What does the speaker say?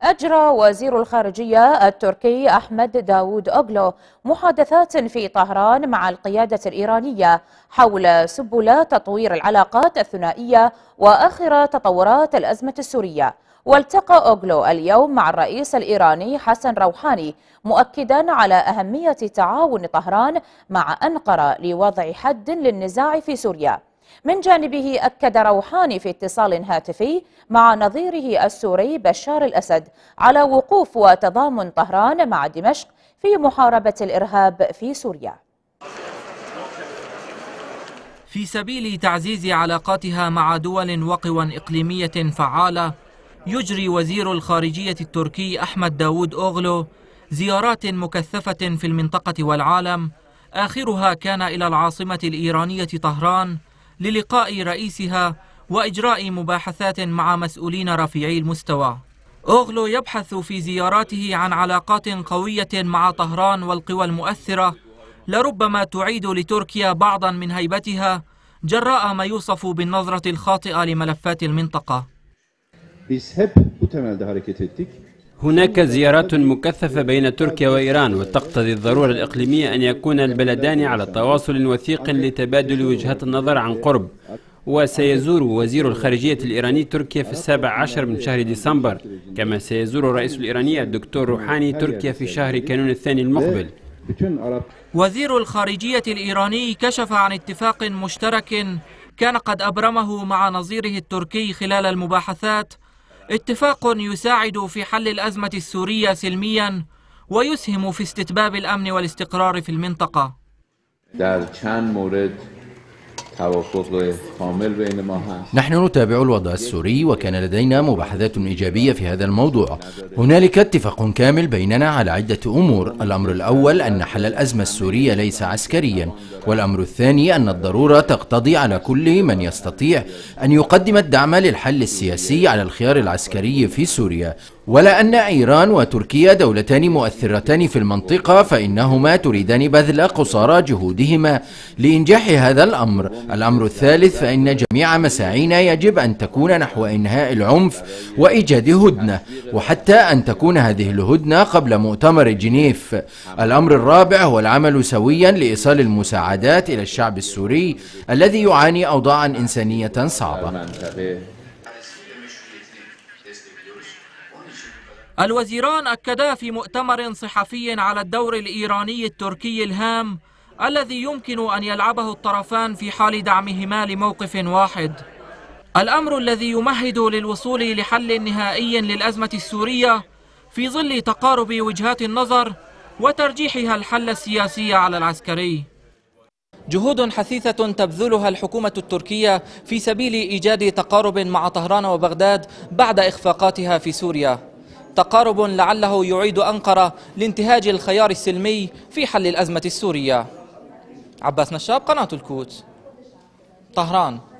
أجرى وزير الخارجية التركي أحمد داوود أوغلو محادثات في طهران مع القيادة الإيرانية حول سبل تطوير العلاقات الثنائية وآخر تطورات الأزمة السورية. والتقى أوغلو اليوم مع الرئيس الإيراني حسن روحاني مؤكدا على أهمية تعاون طهران مع أنقرة لوضع حد للنزاع في سوريا. من جانبه أكد روحاني في اتصال هاتفي مع نظيره السوري بشار الأسد على وقوف وتضامن طهران مع دمشق في محاربة الإرهاب في سوريا. في سبيل تعزيز علاقاتها مع دول وقوى إقليمية فعالة، يجري وزير الخارجية التركي أحمد داوود أوغلو زيارات مكثفة في المنطقة والعالم، آخرها كان إلى العاصمة الإيرانية طهران للقاء رئيسها وإجراء مباحثات مع مسؤولين رفيعي المستوى. أوغلو يبحث في زياراته عن علاقات قوية مع طهران والقوى المؤثرة لربما تعيد لتركيا بعضا من هيبتها جراء ما يوصف بالنظرة الخاطئة لملفات المنطقة. هناك زيارات مكثفة بين تركيا وإيران، وتقتضي الضرورة الإقليمية أن يكون البلدان على تواصل وثيق لتبادل وجهات النظر عن قرب. وسيزور وزير الخارجية الإيراني تركيا في 17 من شهر ديسمبر، كما سيزور الرئيس الإيراني الدكتور روحاني تركيا في شهر كانون الثاني المقبل. وزير الخارجية الإيراني كشف عن اتفاق مشترك كان قد أبرمه مع نظيره التركي خلال المباحثات، اتفاق يساعد في حل الأزمة السورية سلميا ويسهم في استتباب الأمن والاستقرار في المنطقة. نحن نتابع الوضع السوري وكان لدينا مباحثات إيجابية في هذا الموضوع. هنالك اتفاق كامل بيننا على عدة أمور. الأمر الأول أن حل الأزمة السورية ليس عسكريا، والأمر الثاني أن الضرورة تقتضي على كل من يستطيع أن يقدم الدعم للحل السياسي على الخيار العسكري في سوريا، ولا أن إيران وتركيا دولتان مؤثرتان في المنطقة فإنهما تريدان بذل قصارى جهودهما لإنجاح هذا الأمر. الأمر الثالث فإن جميع مساعينا يجب أن تكون نحو إنهاء العنف وإيجاد هدنة، وحتى أن تكون هذه الهدنة قبل مؤتمر جنيف. الأمر الرابع هو العمل سويا لإيصال المساعدات إلى الشعب السوري الذي يعاني أوضاعا إنسانية صعبة. الوزيران أكدا في مؤتمر صحفي على الدور الإيراني التركي الهام الذي يمكن أن يلعبه الطرفان في حال دعمهما لموقف واحد. الأمر الذي يمهد للوصول لحل نهائي للأزمة السورية في ظل تقارب وجهات النظر وترجيحها الحل السياسي على العسكري. جهود حثيثة تبذلها الحكومة التركية في سبيل إيجاد تقارب مع طهران وبغداد بعد إخفاقاتها في سوريا، تقارب لعله يعيد أنقرة لانتهاج الخيار السلمي في حل الأزمة السورية. عباس نشاب، قناة الكوت، طهران.